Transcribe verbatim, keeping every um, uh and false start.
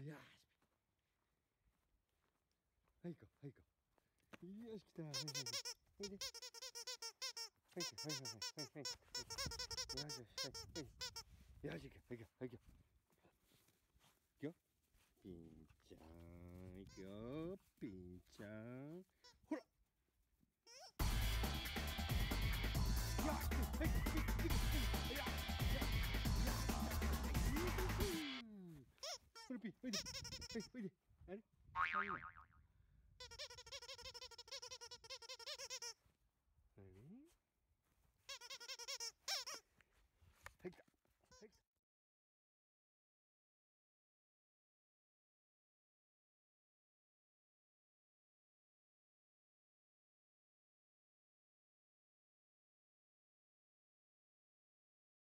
よし。はい行こう、はい行こう。よし、来た。はいはいはい。おいで。はいはいはいはいはいはい。よしよし、はいはい。よし、行くよ、行くよ、行くよ。行くよ。ピンちゃん、行くよ。ピンちゃん。ほら。やっ、はい、はい、はい、やっ、やっ、ほらピン、おいで。はい、おいで。あれ？あれ？はい、来た。